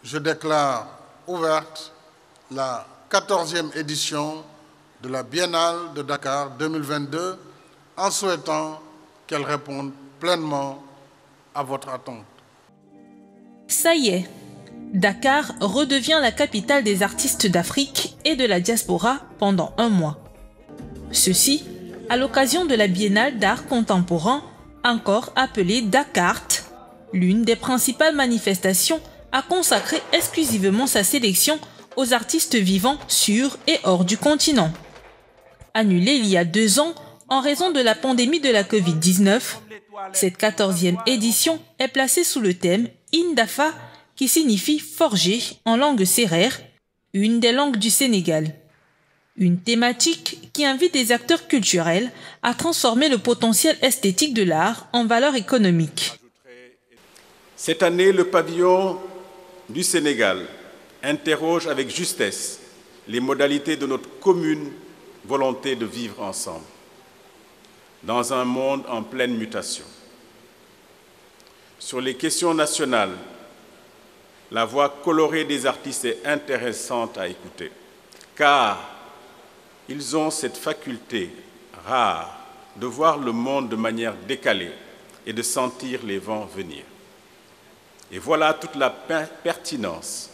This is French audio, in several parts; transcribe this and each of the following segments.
je déclare ouverte la 14e édition de la Biennale de Dakar 2022 en souhaitant qu'elle réponde pleinement à votre attente. Ça y est, Dakar redevient la capitale des artistes d'Afrique et de la diaspora pendant un mois. Ceci à l'occasion de la Biennale d'art contemporain, encore appelée Dakart, l'une des principales manifestations a consacré exclusivement sa sélection aux artistes vivant sur et hors du continent. Annulée il y a 2 ans en raison de la pandémie de la Covid-19, cette 14e édition est placée sous le thème Indafa, qui signifie forger en langue sérère, une des langues du Sénégal. Une thématique qui invite des acteurs culturels à transformer le potentiel esthétique de l'art en valeur économique. Cette année, le pavillon du Sénégal interroge avec justesse les modalités de notre commune volonté de vivre ensemble, dans un monde en pleine mutation. Sur les questions nationales, la voix colorée des artistes est intéressante à écouter, car ils ont cette faculté rare de voir le monde de manière décalée et de sentir les vents venir. Et voilà toute la pertinence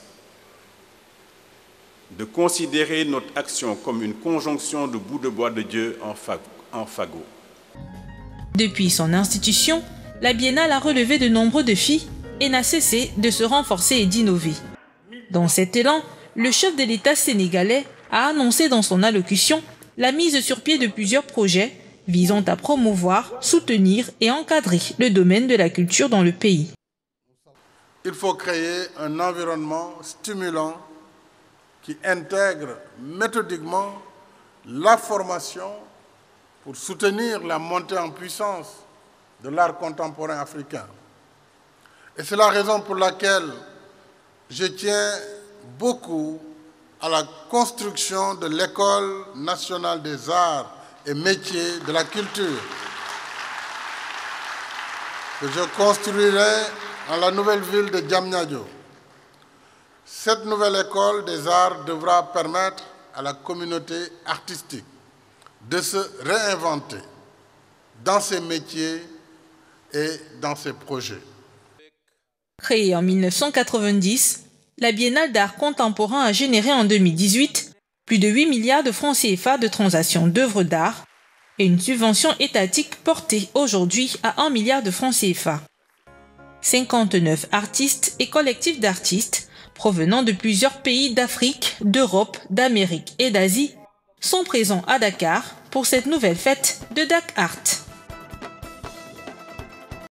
de considérer notre action comme une conjonction de bouts de bois de Dieu en fagot. Depuis son institution, la Biennale a relevé de nombreux défis et n'a cessé de se renforcer et d'innover. Dans cet élan, le chef de l'État sénégalais a annoncé dans son allocution la mise sur pied de plusieurs projets visant à promouvoir, soutenir et encadrer le domaine de la culture dans le pays. Il faut créer un environnement stimulant qui intègre méthodiquement la formation pour soutenir la montée en puissance de l'art contemporain africain. Et c'est la raison pour laquelle je tiens beaucoup à la construction de l'École nationale des arts et métiers de la culture, que je construirai dans la nouvelle ville de Diamniadio. Cette nouvelle école des arts devra permettre à la communauté artistique de se réinventer dans ses métiers et dans ses projets. Créée en 1990, la Biennale d'art contemporain a généré en 2018 plus de 8 milliards de francs CFA de transactions d'œuvres d'art et une subvention étatique portée aujourd'hui à 1 milliard de francs CFA. 59 artistes et collectifs d'artistes provenant de plusieurs pays d'Afrique, d'Europe, d'Amérique et d'Asie sont présents à Dakar pour cette nouvelle fête de Dakart.